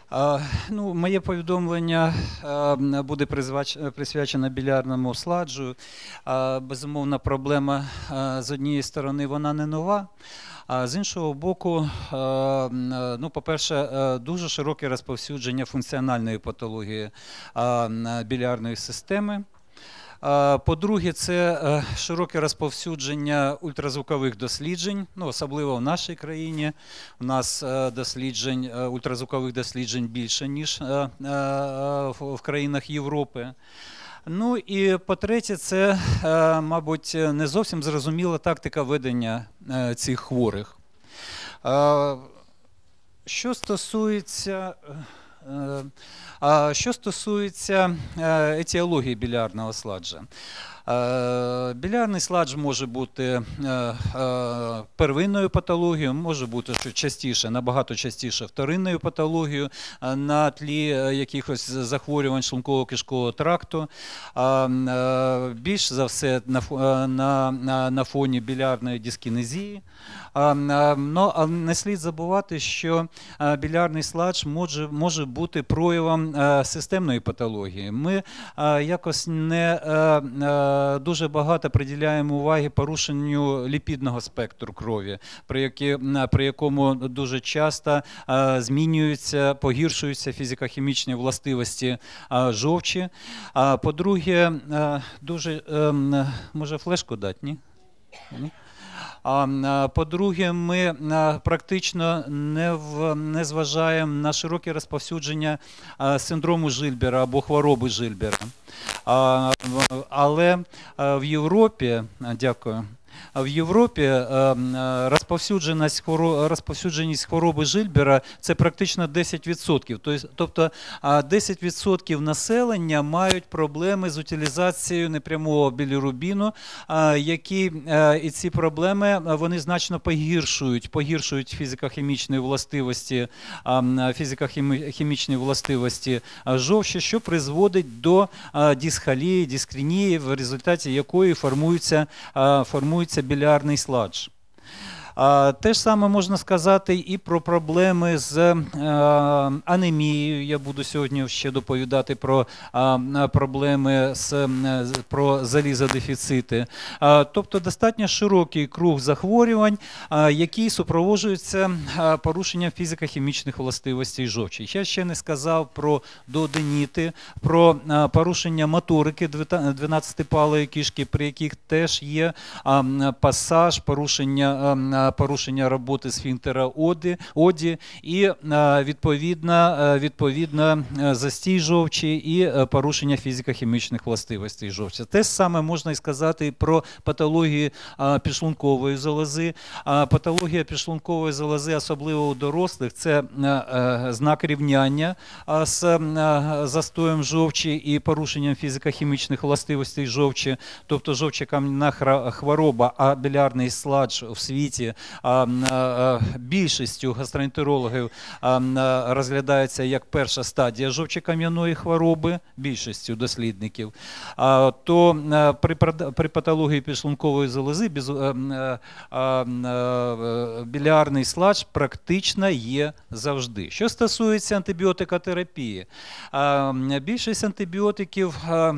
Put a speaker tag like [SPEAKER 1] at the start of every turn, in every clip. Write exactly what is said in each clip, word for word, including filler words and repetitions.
[SPEAKER 1] Ну, моє повідомлення буде присвячено білярному сладжу. Безумовно, проблема з однієї сторони вона не нова, а з іншого боку, ну, по-перше, дуже широке розповсюдження функціональної патології білярної системи. По-друге, це широке розповсюдження ультразвукових досліджень, ну, особливо в нашій країні. У нас досліджень, ультразвукових досліджень більше, ніж в країнах Європи. Ну і по-третє, це, мабуть, не зовсім зрозуміла тактика ведення цих хворих. Що стосується... Що стосується етіології білярного сладжа. Білярний сладж може бути первинною патологією, може бути частіше, набагато частіше вторинною патологією на тлі якихось захворювань шлунково-кишкового тракту. Більш за все на, на, на фоні білярної дискінезії. Но не слід забувати, що білярний сладж може, може бути проявом системної патології. Ми якось не дуже багато приділяємо уваги порушенню ліпідного спектру крові, при, які, при якому дуже часто змінюються, погіршуються фізико-хімічні властивості жовчі. По-друге, дуже, може флешку дати, ні? Ні? По-друге, ми практично не, в, не зважаємо на широке розповсюдження синдрому Жильбера або хвороби Жильбера. Але в Європі, дякую, в Європі розповсюдженість, розповсюдженість хвороби Жильбера – це практично десять відсотків. Тобто десять відсотків населення мають проблеми з утилізацією непрямого білірубіну, які, і ці проблеми вони значно погіршують, погіршують фізико-хімічні властивості, фізико-хімічні властивості жовчі, що призводить до дисхолії, дискринії, в результаті якої формується, формується білярний сладж. Те ж саме можна сказати і про проблеми з анемією. Я буду сьогодні ще доповідати про проблеми з, про залізодефіцити. Тобто достатньо широкий круг захворювань, які супроводжуються порушенням фізико-хімічних властивостей жовчі. Я ще не сказав про дуоденіти, про порушення моторики дванадцятипалої кишки, при яких теж є пасаж, порушення порушення роботи сфінктера оді і відповідно, відповідно застій жовчі і порушення фізико-хімічних властивостей жовчі. Те ж саме можна і сказати про патології підшлункової залози. Патологія підшлункової залози, особливо у дорослих, це знак рівняння з застоєм жовчі і порушенням фізико-хімічних властивостей жовчі, тобто жовчокам'яна хвороба, а білярний сладж в світі більшістю гастроентерологів розглядається як перша стадія жовчокам'яної хвороби, більшістю дослідників, то при патології підшлункової залози білярний сладж практично є завжди. Що стосується антибіотикотерапії, більшість антибіотиків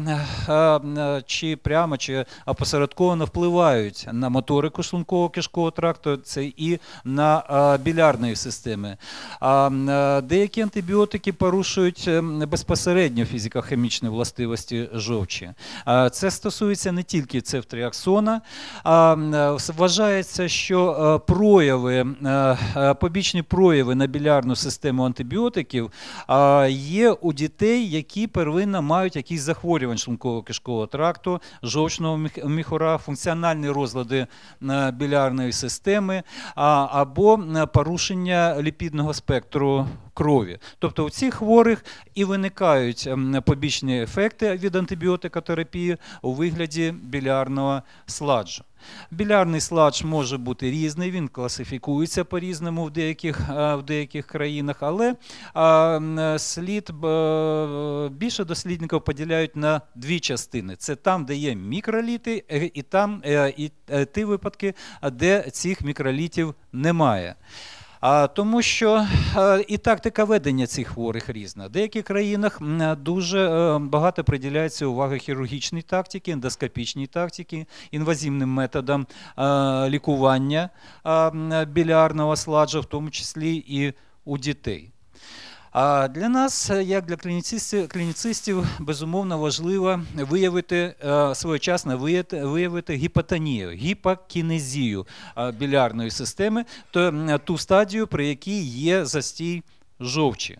[SPEAKER 1] чи прямо, чи опосередковано впливають на моторику шлунково-кишкового тракту, це і на білярної системи. Деякі антибіотики порушують безпосередньо фізико-хімічні властивості жовчі. Це стосується не тільки цефтріаксона. Вважається, що прояви, побічні прояви на білярну систему антибіотиків є у дітей, які первинно мають якісь захворювання шлунково-кишкового тракту, жовчного міхура, функціональні розлади білярної системи або порушення ліпідного спектру крові. Тобто у цих хворих і виникають побічні ефекти від антибіотикотерапії у вигляді білярного сладжу. Білярний сладж може бути різний, він класифікується по-різному в деяких, в деяких країнах, але слід, більше дослідників поділяють на дві частини. Це там, де є мікроліти, і там і ті випадки, де цих мікролітів немає. А, тому що а, і тактика ведення цих хворих різна. В деяких країнах дуже а, багато приділяється уваги хірургічній тактиці, ендоскопічній тактиці, інвазивним методам а, лікування а, білярного сладжу, в тому числі і у дітей. А для нас, як для клініцистів, клініцистів, безумовно важливо виявити, своєчасно виявити гіпотонію, гіпокінезію білярної системи, ту стадію, при якій є застій жовчі.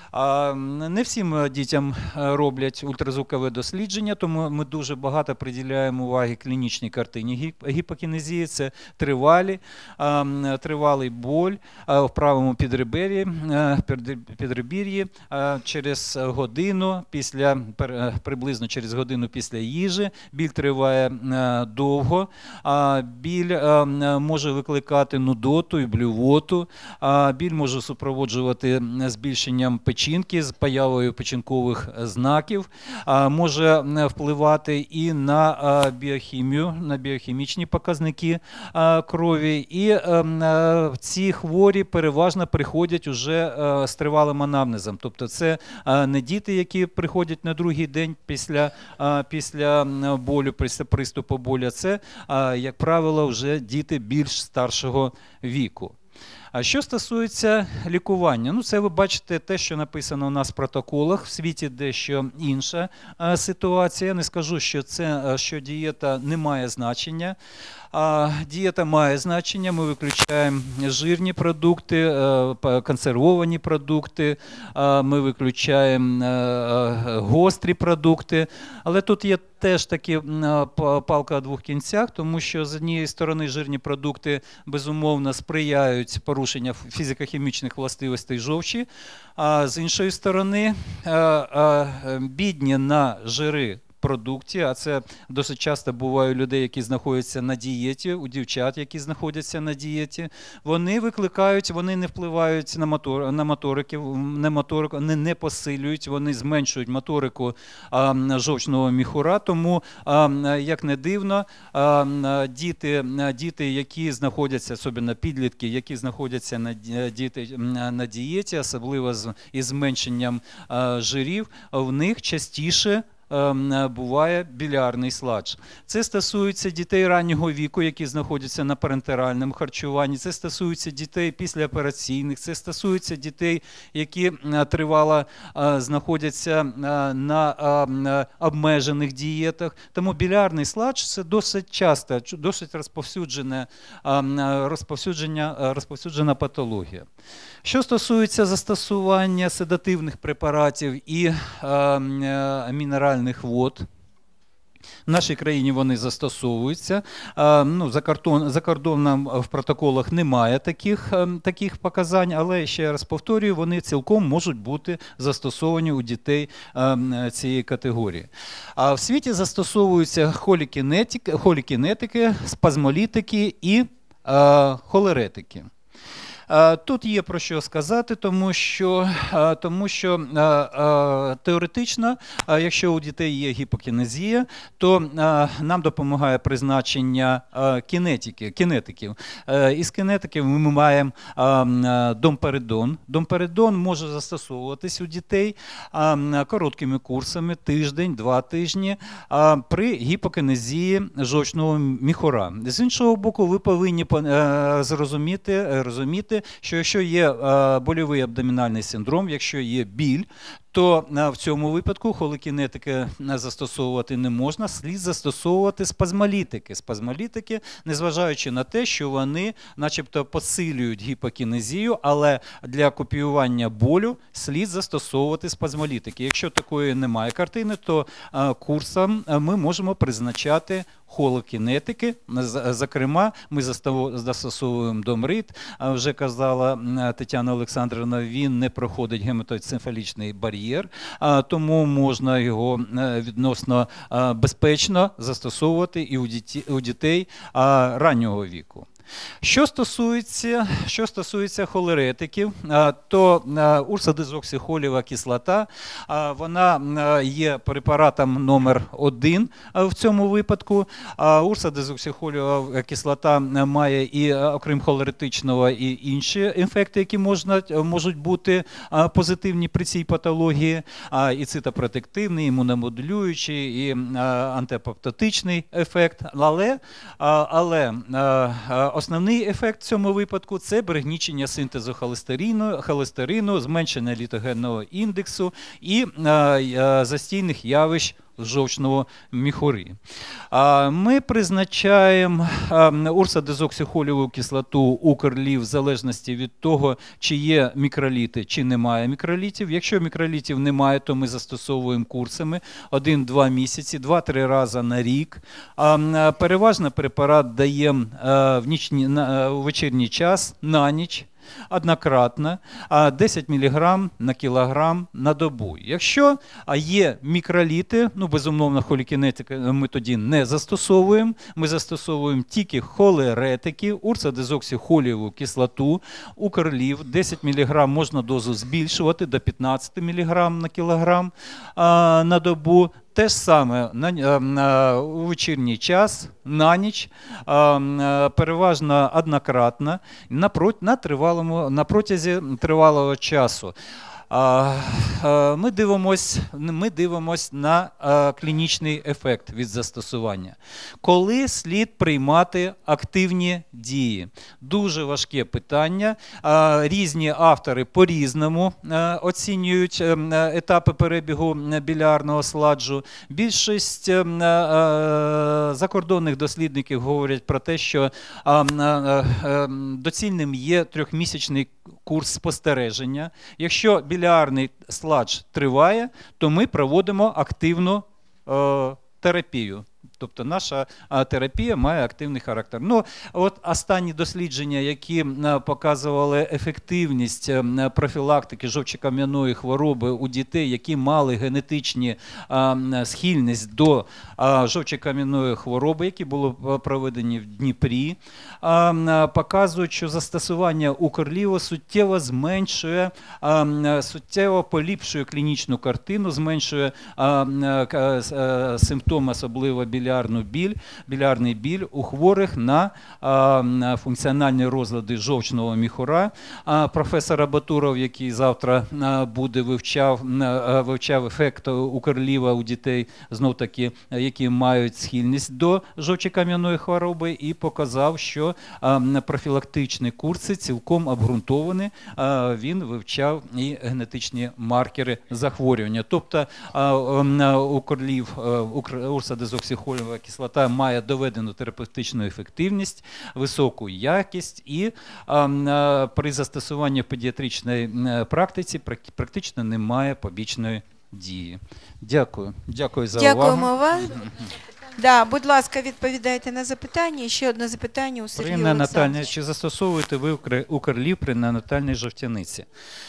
[SPEAKER 1] Не всім дітям роблять ультразвукове дослідження, тому ми дуже багато приділяємо уваги клінічній картині гіпокінезії. Це тривалі, тривалий боль в правому підребер'ї, підребір'ї через годину, після, приблизно через годину після їжі. Біль триває довго, біль може викликати нудоту і блювоту, біль може супроводжувати збільшенням печінки з появою печінкових знаків, може впливати і на біохімію, на біохімічні показники крові. І ці хворі переважно приходять уже з тривалим анамнезом. Тобто це не діти, які приходять на другий день після, після болю, після приступу болю, це, як правило, вже діти більш старшого віку. А що стосується лікування, ну це ви бачите те, що написано у нас в протоколах. В світі дещо інша а, ситуація. Я не скажу, що, це, що дієта не має значення. А, дієта має значення, ми виключаємо жирні продукти, консервовані продукти, ми виключаємо гострі продукти. Але тут є теж таки палка о двох кінцях, тому що з однієї сторони жирні продукти безумовно сприяють порушенню фізико-хімічних властивостей жовчі, а з іншої сторони бідні на жири продукті, а це досить часто буває у людей, які знаходяться на дієті, у дівчат, які знаходяться на дієті, вони викликають, вони не впливають на, мотор, на моторики, не моторику, не, не посилюють, вони зменшують моторику а, жовчного міхура, тому, а, як не дивно, а, діти, діти, які знаходяться, особливо підлітки, які знаходяться на, діти, на дієті, особливо з із зменшенням а, жирів, в них частіше буває білярний сладж. Це стосується дітей раннього віку, які знаходяться на парентеральному харчуванні, це стосується дітей післяопераційних, це стосується дітей, які тривало знаходяться на обмежених дієтах. Тому білярний сладж – це досить часто, досить розповсюджена, розповсюджена, розповсюджена патологія. Що стосується застосування седативних препаратів і мінеральних вод, в нашій країні вони застосовуються. Ну, за, кордон, за кордоном в протоколах немає таких, таких показань, але, ще раз повторюю, вони цілком можуть бути застосовані у дітей цієї категорії. А в світі застосовуються холікінетики, холікінетики, спазмолітики і холеретики. Тут є про що сказати, тому що, тому що теоретично, якщо у дітей є гіпокінезія, то нам допомагає призначення кінетики, кінетиків. Із кінетиків ми маємо домперидон. Домперидон може застосовуватись у дітей короткими курсами, тиждень, два тижні, при гіпокінезії жовчного міхура. З іншого боку, ви повинні зрозуміти, розуміти, що якщо є больовий абдомінальний синдром, якщо є біль, то в цьому випадку холокінетики застосовувати не можна, слід застосовувати спазмолітики. Спазмолітики, незважаючи на те, що вони начебто посилюють гіпокінезію, але для копіювання болю слід застосовувати спазмолітики. Якщо такої немає картини, то курсом ми можемо призначати холокінетики. Зокрема, ми застосовуємо домрит. Вже казала Тетяна Олександрівна, він не проходить гематоенцефалічний бар'єр, тому можна його відносно безпечно застосовувати і у дітей раннього віку. Що стосується, що стосується холеретиків, то урсодезоксихолієва кислота, вона є препаратом номер один в цьому випадку. Урсодезоксихолієва кислота має і, окрім холеретичного, і інші ефекти, які можна, можуть бути позитивні при цій патології, і цитопротективний, імуномодулюючий, і антиапоптотичний ефект. Але, але основний ефект в цьому випадку – це пригнічення синтезу холестерину, холестерину, зменшення літогенного індексу і застійних явищ жовчного міхури. Ми призначаємо урсодезоксихолієву кислоту укрлів в залежності від того, чи є мікроліти, чи немає мікролітів. Якщо мікролітів немає, то ми застосовуємо курсами один-два місяці, два-три рази на рік. Переважно препарат даємо в нічні, у вечірній час, на ніч, однократно, десять міліграм на кілограм на добу. Якщо є мікроліти, ну, безумовно, холікінетики ми тоді не застосовуємо, ми застосовуємо тільки холеретики, урсодезоксихолієву кислоту, укрлів, десять міліграм можна дозу збільшувати до п'ятнадцять міліграм на кілограм на добу. Те ж саме на, на, у вечірній час, на ніч, а, переважно однократно, на, на, тривалому, на протязі тривалого часу. Ми дивимось, ми дивимось на клінічний ефект від застосування. Коли слід приймати активні дії? Дуже важке питання. Різні автори по-різному оцінюють етапи перебігу білярного сладжу. Більшість закордонних дослідників говорять про те, що доцільним є трьохмісячний курс спостереження. Якщо білярний сладж триває, то ми проводимо активну е, терапію. Тобто наша терапія має активний характер. Ну, от останні дослідження, які показували ефективність профілактики жовчокам'яної хвороби у дітей, які мали генетичні схильність до жовчокам'яної хвороби, які були проведені в Дніпрі, показують, що застосування укрліву суттєво зменшує, суттєво поліпшує клінічну картину, зменшує симптоми, особливо білярну біль, білярний біль у хворих на а, функціональні розлади жовчного міхура. А, професор Батуров, який завтра а, буде вивчав, а, вивчав ефект укрліва у дітей, знов-таки, які мають схильність до жовчокам'яної хвороби, і показав, що а, профілактичні курси цілком обґрунтовані. А, він вивчав і генетичні маркери захворювання. Тобто а, а, укрлів, урсодезоксихолієва кислота має доведену терапевтичну ефективність, високу якість і а, при застосуванні в педіатричній практиці практично немає побічної дії. Дякую. Дякую за увагу.
[SPEAKER 2] Дякуємо вам. Да, будь ласка, відповідайте на запитання. Ще одне запитання у Сергія Олександровича.
[SPEAKER 1] Чи застосовуєте ви укрлів при неонатальній жовтяниці?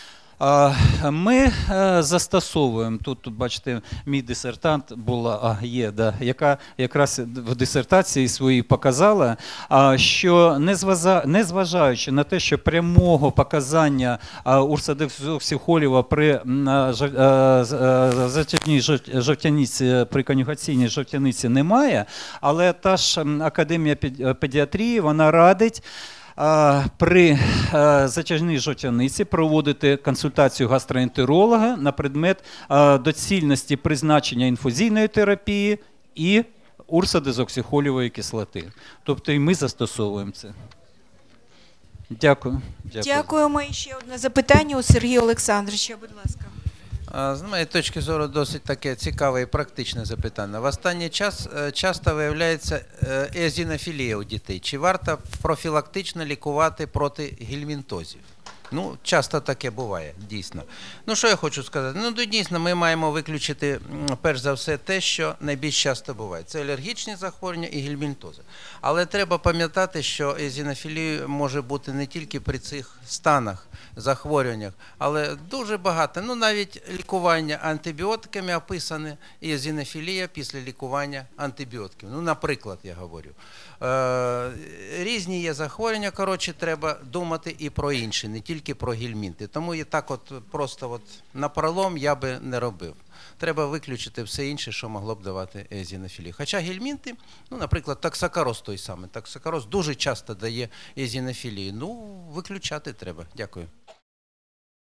[SPEAKER 1] Ми застосовуємо, тут, тут бачите, мій дисертант була, а, є, да, яка якраз в дисертації своїй показала, що незважаючи на те, що прямого показання урсодезоксихолієва при затятній жовтяниці, при конюгаційній жовтяниці немає, але та ж Академія педіатрії, вона радить при затяжній жовтяниці проводити консультацію гастроентеролога на предмет доцільності призначення інфузійної терапії і урсодезоксихолієвої кислоти. Тобто і ми застосовуємо це. Дякую. Дякую.
[SPEAKER 2] Дякуємо. І ще одне запитання у Сергія Олександровича, будь ласка.
[SPEAKER 3] З моєї точки зору, досить таке цікаве і практичне запитання. В останній час часто виявляється езінофілія у дітей. Чи варто профілактично лікувати проти гельмінтозів? Ну, часто таке буває, дійсно. Ну, що я хочу сказати? Ну, дійсно, ми маємо виключити, м, перш за все, те, що найбільш часто буває. Це алергічні захворювання і гельмінтози. Але треба пам'ятати, що езінофілія може бути не тільки при цих станах, захворюваннях, але дуже багато. Ну, навіть лікування антибіотиками описане, і езінофілія після лікування антибіотиків. Ну, наприклад, я говорю. Е, різні є захворювання, коротше, треба думати і про інші, не тільки про гельмінти. Тому і так от просто от напролом я би не робив. Треба виключити все інше, що могло б давати езінофілію. Хоча гельмінти, ну, наприклад, таксокароз той самий. Таксокароз дуже часто дає езінофілію. Ну, виключати треба. Дякую.